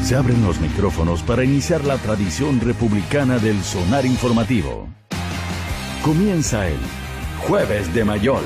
Se abren los micrófonos para iniciar la tradición republicana del sonar informativo. Comienza el Jueves de Mayol.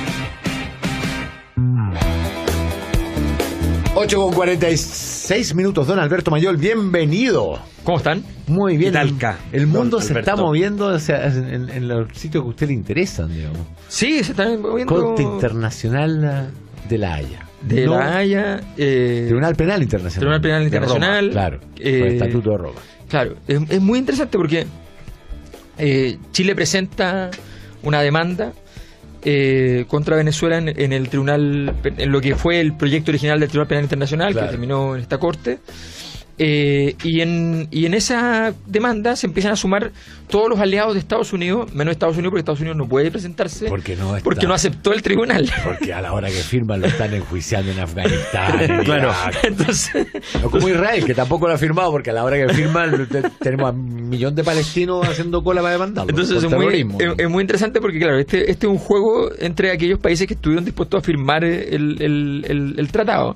8:46 don Alberto Mayol, bienvenido. ¿Cómo están? Muy bien. Talca. El mundo Don se Alberto. está moviendo en los sitios que a usted le interesan, digamos. Sí, se están moviendo. Corte Internacional de La Haya. De La Haya. Tribunal Penal Internacional. Tribunal Penal de Internacional. Roma, claro. Por el Estatuto de Roma. Claro, es muy interesante porque Chile presenta una demanda contra Venezuela en el tribunal, en lo que fue el proyecto original del Tribunal Penal Internacional, Claro. que terminó en esta corte. Y en esa demanda se empiezan a sumar todos los aliados de Estados Unidos, menos Estados Unidos, porque Estados Unidos no puede presentarse Porque no aceptó el tribunal. Porque a la hora que firman lo están enjuiciando en Afganistán, en Claro. Irak. Entonces, No como Israel, que tampoco lo ha firmado, porque a la hora que firman tenemos a 1 millón de palestinos haciendo cola para demandarlo. entonces por terrorismo. es muy interesante porque, claro, este es un juego entre aquellos países que estuvieron dispuestos a firmar el tratado.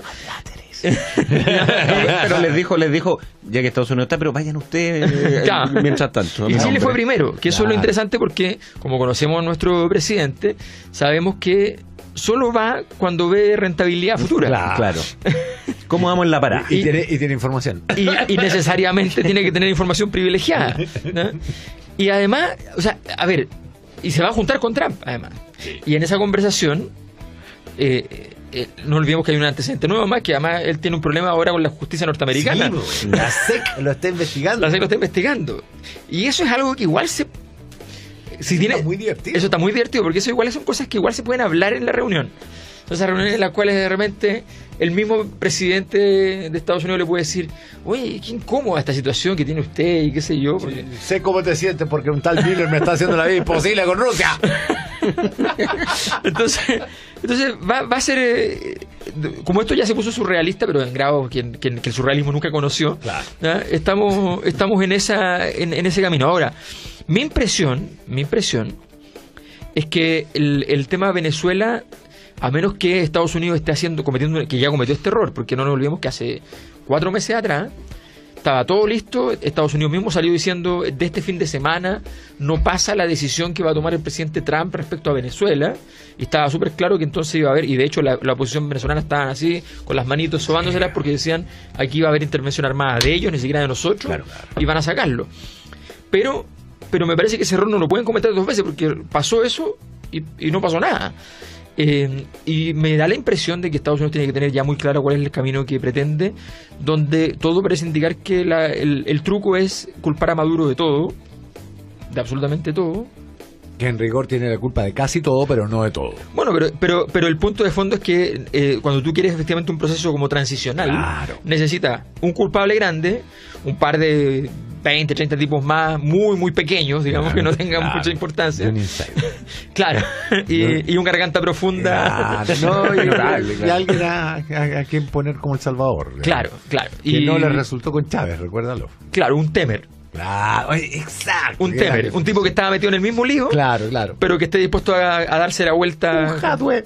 Pero les dijo, ya que Estados Unidos está, pero vayan ustedes Claro. mientras tanto. Y Chile hombre. fue primero, que eso es lo Claro. interesante porque, como conocemos a nuestro presidente, sabemos que solo va cuando ve rentabilidad futura. Claro. ¿Cómo vamos en la parada? Y tiene información. Y necesariamente tiene que tener información privilegiada, ¿no? Y además, o sea, a ver, y se va a juntar con Trump, además. Y en esa conversación, no olvidemos que hay un antecedente nuevo más, que además él tiene un problema ahora con la justicia norteamericana. Sí, la SEC lo está investigando. La SEC lo está investigando. Y eso es algo que igual se... Está muy divertido. Eso está muy divertido, porque eso igual son cosas que igual se pueden hablar en la reunión. Son esas reuniones en las cuales de repente el mismo presidente de Estados Unidos le puede decir, oye, qué incómoda esta situación que tiene usted y qué sé yo. Porque... Sé cómo te sientes porque un tal Miller me está haciendo la vida imposible con Rusia. Entonces va a ser, como esto ya se puso surrealista, pero en grado que el surrealismo nunca conoció. Claro. ¿Ya? Estamos en ese camino. Ahora, mi impresión es que el tema Venezuela, a menos que Estados Unidos esté cometiendo, que ya cometió este error, porque no nos olvidemos que hace 4 meses atrás estaba todo listo, Estados Unidos mismo salió diciendo de este fin de semana no pasa la decisión que va a tomar el presidente Trump respecto a Venezuela, y estaba súper claro que entonces iba a haber, y de hecho la oposición venezolana estaban así, con las manitos sobándoselas, porque decían aquí iba a haber intervención armada de ellos, ni siquiera de nosotros, Claro. y van a sacarlo. Pero me parece que ese error no lo pueden cometer 2 veces, porque pasó eso y no pasó nada. Y me da la impresión de que Estados Unidos tiene que tener ya muy claro cuál es el camino que pretende, donde todo parece indicar que el truco es culpar a Maduro de todo, de absolutamente todo. Que en rigor tiene la culpa de casi todo, pero no de todo. Bueno, pero el punto de fondo es que cuando tú quieres efectivamente un proceso como transicional, Claro. necesitas un culpable grande, un par de 20, 30 tipos más muy, muy pequeños, digamos, que no tengan Claro. mucha importancia. Y un insider. Claro, y un garganta profunda. Claro, no, Notable, y claro. alguien a quien poner como El Salvador. Claro. Que no le resultó con Chávez, recuérdalo. Claro, un Temer. Claro, exacto. Un Temer, un tipo que estaba metido en el mismo lío, Claro. pero que esté dispuesto a darse la vuelta. Un Hadwe.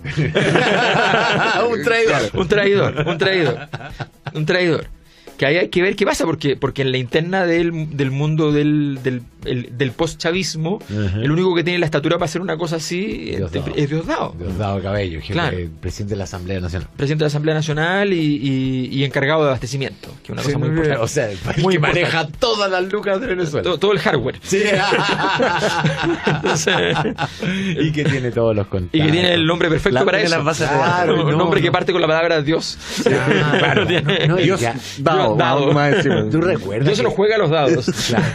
Un traidor. Un traidor. Que ahí hay que ver qué pasa, porque en la interna del mundo del post-chavismo, el único que tiene la estatura para hacer una cosa así es Diosdado. Diosdado Cabello, jefe, Claro. presidente de la Asamblea Nacional. Presidente de la Asamblea Nacional y encargado de abastecimiento, que es una cosa muy importante. O sea, el país Muy que importante. maneja todas las lucas de Venezuela. Todo el hardware. Sí. Entonces, Y que tiene todos los contactos. y que tiene el nombre perfecto para tiene eso. las bases de datos. Un No, nombre que no. parte con la palabra Dios. Claro. No, y Dios ya- dado, Dado. más encima. ¿Tú recuerdas? Dios se lo juega a los dados. Claro.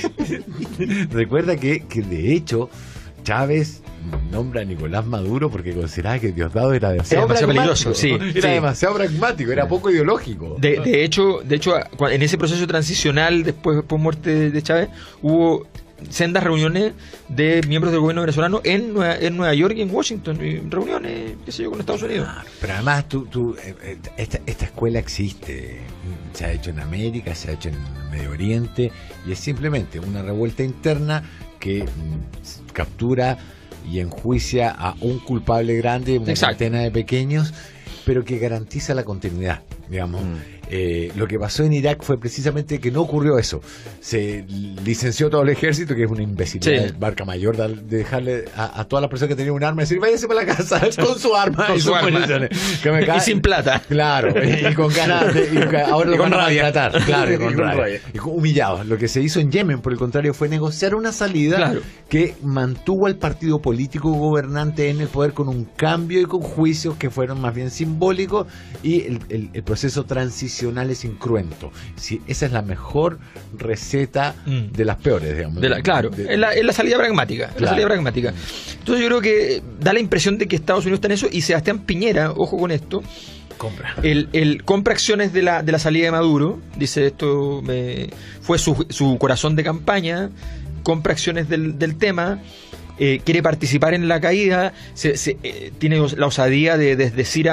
Recuerda que de hecho Chávez nombra a Nicolás Maduro porque consideraba que Diosdado era demasiado peligroso, sí, Era sí. demasiado pragmático, era poco ideológico. De hecho, en ese proceso transicional, después muerte de Chávez, hubo sendas reuniones de miembros del gobierno venezolano en Nueva York y en Washington, y reuniones, qué sé yo, con Estados Unidos. Pero además esta escuela existe, se ha hecho en América, se ha hecho en Medio Oriente, y es simplemente una revuelta interna que captura y enjuicia a un culpable grande, una Exacto. centena de pequeños, pero que garantiza la continuidad, digamos. Lo que pasó en Irak fue precisamente que no ocurrió eso. Se licenció todo el ejército, que es una imbecilidad de marca mayor, de dejarle a todas las personas que tenían un arma decir, váyase para la casa con su arma con y su arma. Y sin plata. Claro, y con ganas ahora lo van a maltratar. Claro, y con rabia. Y humillados. Lo que se hizo en Yemen, por el contrario, fue negociar una salida que mantuvo al partido político gobernante en el poder con un cambio y con juicios que fueron más bien simbólicos, y el proceso transicional es incruento. Si esa es la mejor receta de las peores, digamos. Es la salida pragmática. Claro. La salida pragmática. Entonces yo creo que da la impresión de que Estados Unidos está en eso, y Sebastián Piñera, ojo con esto, compra acciones de la salida de Maduro. Dice, esto fue su corazón de campaña, compra acciones del tema. Quiere participar en la caída, tiene la osadía de desdecir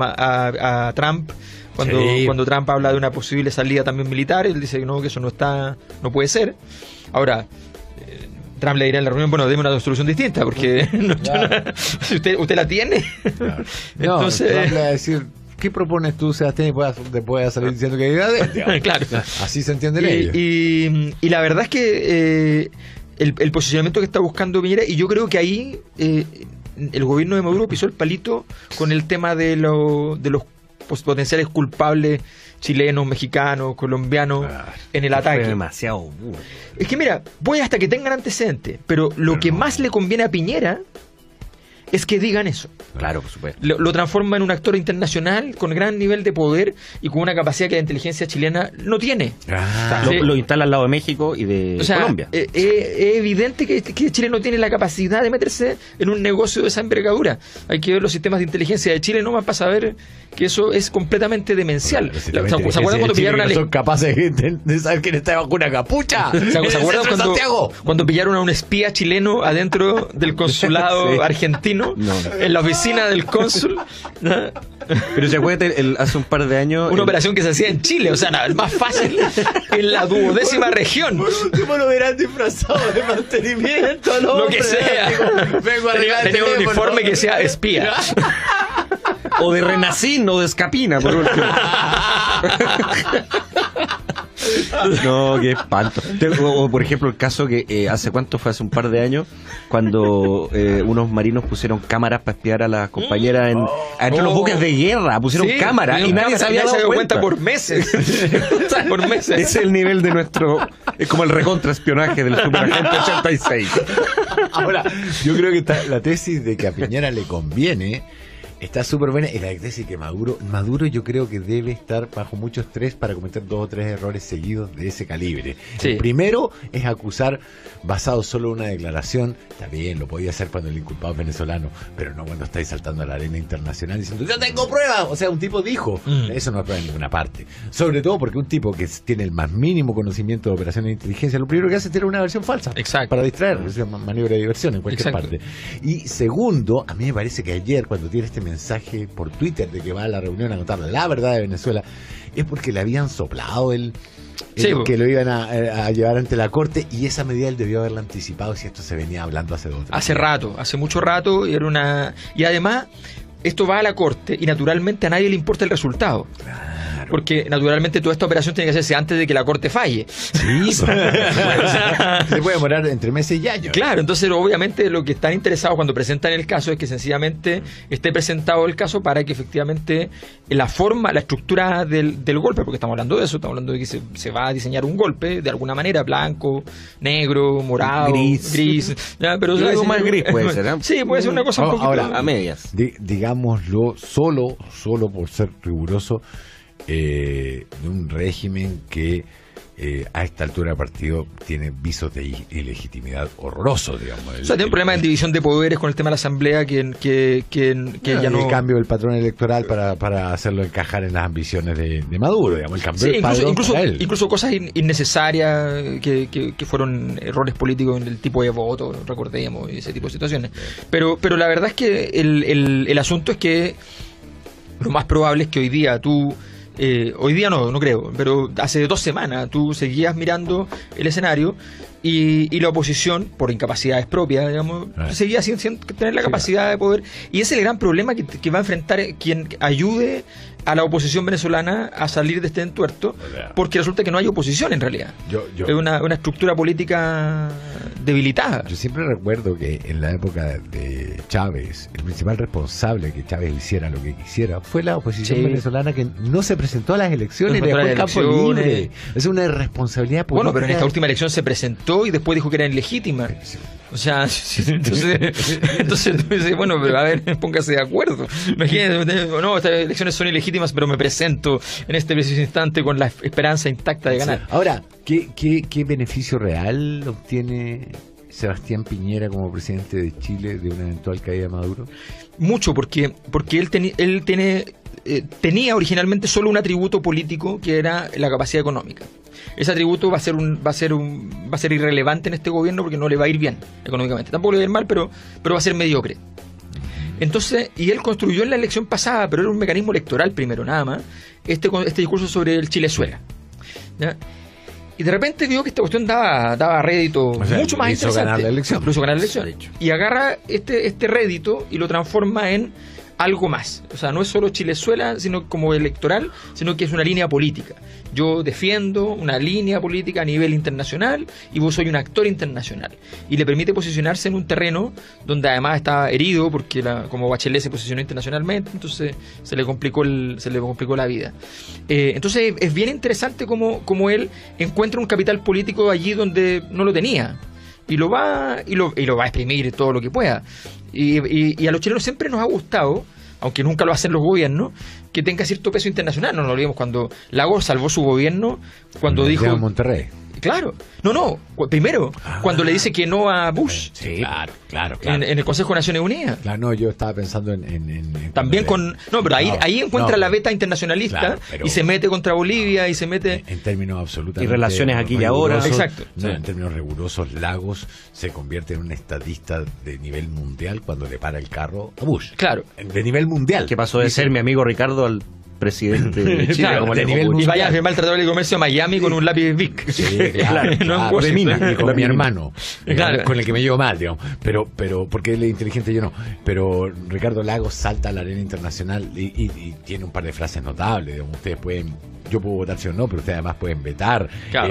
a Trump cuando Trump habla de una posible salida también militar. Él dice que eso no puede ser. Ahora, Trump le dirá en la reunión, bueno, deme una solución distinta, porque usted la tiene. Claro. Entonces, Trump le va a decir, ¿qué propones tú, Sebastián? Y pueda salir diciendo que claro. Así se entiende ellos. Y la verdad es que el posicionamiento que está buscando Piñera, y yo creo que ahí el gobierno de Maduro pisó el palito con el tema de los potenciales culpables chilenos, mexicanos, colombianos en el ataque. Demasiado burro. Es que mira, puede hasta que tengan antecedentes, pero lo que más le conviene a Piñera es que digan eso. Claro, por supuesto. Lo transforma en un actor internacional con gran nivel de poder y con una capacidad que la inteligencia chilena no tiene. Lo instala al lado de México y de Colombia. Es evidente que Chile no tiene la capacidad de meterse en un negocio de esa envergadura. Hay que ver los sistemas de inteligencia de Chile nomás para saber que eso es completamente demencial. Bueno, ¿Se acuerdan cuando pillaron a son capaces de saber quién está bajo una capucha? ¿Se acuerdan cuando pillaron a un espía chileno adentro del consulado argentino? No. En la oficina del cónsul, ¿no? Pero se acuerda, hace un par de años una operación que se hacía en Chile, o sea, el más fácil en la 12ª región. Por último lo verán disfrazado de mantenimiento, lo que sea. Vengo a arreglar tenía un uniforme que sea espía. O de Renacín o de Escapina, por último. No, qué espanto. O por ejemplo el caso que hace un par de años, cuando unos marinos pusieron cámaras para espiar a las compañeras entre los buques de guerra, pusieron cámaras y nadie se había dado cuenta por meses. Por meses. Ese es el nivel de nuestro, es como el recontraespionaje del Superagente 86. Ahora, yo creo que la tesis de que a Piñera le conviene está súper buena, y la tesis que Maduro yo creo que debe estar bajo mucho estrés para cometer 2 o 3 errores seguidos de ese calibre. Sí. El primero es acusar basado solo en una declaración. Está bien, lo podía hacer cuando el inculpado es venezolano, pero no cuando estáis saltando a la arena internacional diciendo yo tengo pruebas. O sea, un tipo dijo, eso no es prueba en ninguna parte. Sobre todo porque un tipo que tiene el más mínimo conocimiento de operaciones de inteligencia, lo primero que hace es tener una versión falsa. Exacto. Para distraer, es una maniobra de diversión en cualquier parte. Y segundo, a mí me parece que ayer cuando tiene este mensaje por Twitter de que va a la reunión a contar la verdad de Venezuela, es porque le habían soplado que lo iban a llevar ante la corte, y esa medida él debió haberla anticipado si esto se venía hablando hace mucho rato, y además esto va a la corte y naturalmente a nadie le importa el resultado. Claro. Porque naturalmente toda esta operación tiene que hacerse antes de que la corte falle. Sí, se puede demorar entre meses y años. Claro, entonces obviamente lo que están interesados cuando presentan el caso es que sencillamente esté presentado el caso para que efectivamente la estructura del golpe, porque estamos hablando de eso, estamos hablando de que se va a diseñar un golpe de alguna manera, blanco, negro, morado, gris, ¿ya? Pero algo más gris puede ser, ¿eh? Sí, puede ser una cosa un poquito ahora, a medias. Digámoslo solo por ser riguroso, de un régimen que a esta altura del partido tiene visos de ilegitimidad horrorosos, digamos. O sea, tiene un problema de división de poderes con el tema de la asamblea que ya no... El cambio del patrón electoral para hacerlo encajar en las ambiciones de Maduro, digamos, el cambio del padrón para él. Incluso cosas innecesarias que fueron errores políticos en el tipo de voto, recordemos, y ese tipo de situaciones. Pero la verdad es que el asunto es que lo más probable es que hoy día tú Hoy día no creo, pero hace 2 semanas tú seguías mirando el escenario y la oposición, por incapacidades propias, digamos, seguía sin tener la capacidad de poder. Y ese es el gran problema que va a enfrentar quien ayude a la oposición venezolana a salir de este entuerto, porque resulta que no hay oposición en realidad. Es una estructura política debilitada. Yo siempre recuerdo que en la época de Chávez, el principal responsable de que Chávez hiciera lo que quisiera fue la oposición venezolana, que no se presentó a las elecciones, No y se dejó el presentó campo a las libre. elecciones. Es una irresponsabilidad política. Bueno, pero en esta última elección se presentó y después dijo que era ilegítima. O sea, entonces tú dices, bueno, pero a ver, póngase de acuerdo. Imagínate, no, estas elecciones son ilegítimas, pero me presento en este preciso instante con la esperanza intacta de ganar. Ahora, ¿qué beneficio real obtiene Sebastián Piñera como presidente de Chile de una eventual caída de Maduro? Mucho, porque él tenía originalmente solo un atributo político, que era la capacidad económica. Ese atributo va a ser irrelevante en este gobierno porque no le va a ir bien económicamente. Tampoco le va a ir mal, pero va a ser mediocre. Entonces, y él construyó en la elección pasada, pero era un mecanismo electoral primero, nada más, este discurso sobre el Chilezuela. ¿Ya? Y de repente vio que esta cuestión daba rédito, mucho más hizo interesante. ganar la elección. Lo hizo ganar la elección. Y agarra este rédito y lo transforma en algo más. O sea, no es solo Chilezuela, sino como electoral, sino que es una línea política. Yo defiendo una línea política a nivel internacional y vos soy un actor internacional. Y le permite posicionarse en un terreno donde además está herido, porque como Bachelet se posicionó internacionalmente, entonces se le complicó la vida. Entonces es bien interesante cómo él encuentra un capital político allí donde no lo tenía. Y lo va a exprimir todo lo que pueda. Y a los chilenos siempre nos ha gustado, aunque nunca lo hacen los gobiernos, que tenga cierto peso internacional. No nos olvidemos cuando Lagos salvó su gobierno, cuando dijo... En Monterrey. Claro. Primero, cuando le dice que no a Bush. Sí, claro. En el Consejo de Naciones Unidas. Claro, no, yo estaba pensando en también con... No, pero ahí encuentra la beta internacionalista, y se mete contra Bolivia y se mete... En términos absolutamente... Y relaciones aquí y ahora. Exacto. No, en términos rigurosos, Lagos se convierte en un estadista de nivel mundial cuando le para el carro a Bush. Claro. De nivel mundial. Que pasó de ser mi amigo Ricardo al presidente de Chile, claro, como de nivel y vaya a firmar el Tratado de Comercio a Miami con un lápiz Bic. Sí, claro, No de mina, y con mi hermano, claro, con el que me llevo mal, digamos. Pero porque él es inteligente, yo no. Pero Ricardo Lagos salta a la arena internacional y tiene un par de frases notables. Digamos, ustedes pueden... Yo puedo votar sí o no, pero ustedes además pueden vetar. Claro.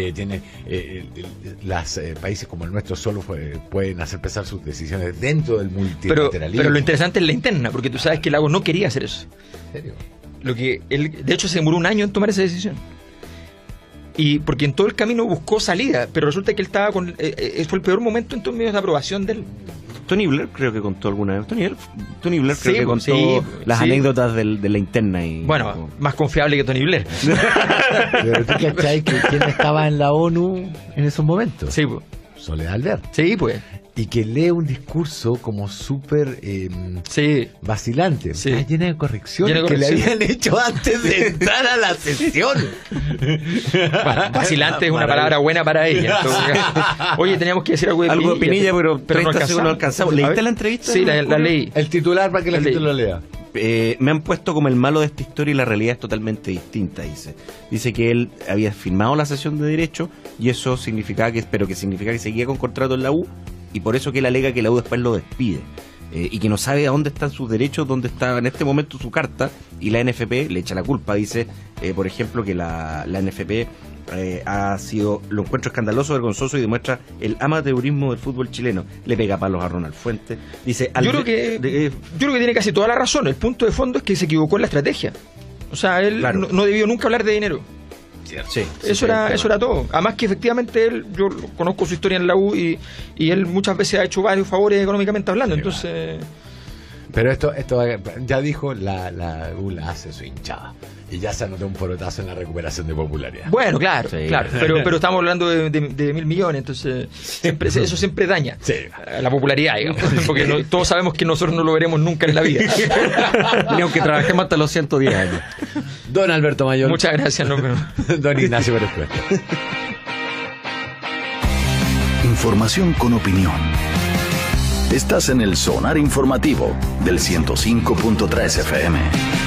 Países como el nuestro solo pueden hacer pesar sus decisiones dentro del multilateralismo. Pero lo interesante es la interna, porque tú sabes que Lagos no quería hacer eso. ¿En serio? De hecho, se demoró 1 año en tomar esa decisión. Y porque en todo el camino buscó salida, pero resulta que él estaba fue el peor momento en términos de aprobación de él. Tony Blair creo que contó alguna vez. Tony Blair creo que contó las anécdotas de la interna. Bueno, más confiable que Tony Blair. Pero tú cachai que quién estaba en la ONU en esos momentos. Sí, pues. Soledad Alvear. Sí, pues. Y que lee un discurso como súper vacilante, llena de correcciones que le habían hecho antes de entrar a la sesión. Bueno, vacilante es una palabra buena para ella. Oye, teníamos que decir algo de Pinilla, pero 30 segundos no alcanzamos. ¿Leíste la entrevista? Sí, la leí. El titular para que la gente lo lea. Me han puesto como el malo de esta historia y la realidad es totalmente distinta, dice que él había firmado la sesión de derecho y eso significaba que seguía con contrato en la U, y por eso que él alega que la U después lo despide, y que no sabe a dónde están sus derechos, dónde está en este momento su carta, y la NFP le echa la culpa. Dice, por ejemplo, que la NFP lo encuentro escandaloso, vergonzoso y demuestra el amateurismo del fútbol chileno. Le pega palos a Ronald Fuentes. Dice, yo creo que tiene casi toda la razón. El punto de fondo es que se equivocó en la estrategia. O sea, él no debió nunca hablar de dinero. Sí, eso era todo. Además que efectivamente yo conozco su historia en la U y él muchas veces ha hecho varios favores económicamente hablando. Entonces... Pero esto ya dijo, la U la hace su hinchada. Y ya se anotó un porotazo en la recuperación de popularidad. Bueno, claro. Pero estamos hablando de 1.000 millones, entonces eso siempre daña la popularidad, digamos. Porque todos sabemos que nosotros no lo veremos nunca en la vida. Ni aunque trabajemos hasta los 110 años. Don Alberto Mayor. Muchas gracias, Don Ignacio Pérez. Información con opinión. Estás en el Sonar Informativo del 105.3 FM.